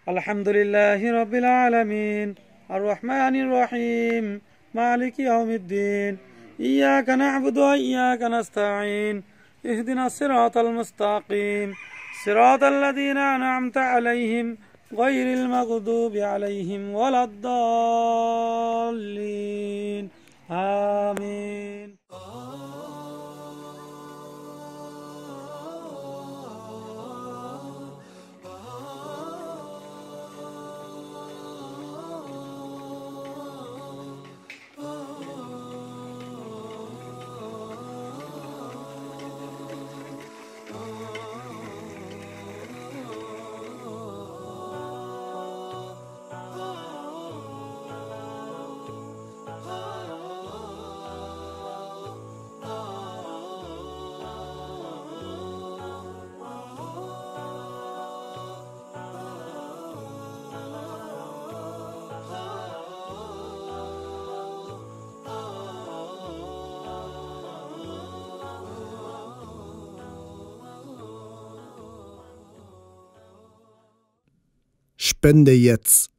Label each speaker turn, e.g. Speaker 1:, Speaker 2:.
Speaker 1: الحمد لله رب العالمين الرحمن الرحيم مالك يوم الدين إياك نعبد وإياك نستعين اهدنا الصراط المستقيم صراط الذين أنعمت عليهم غير المغضوب عليهم ولا الضالين آمين.
Speaker 2: Spende jetzt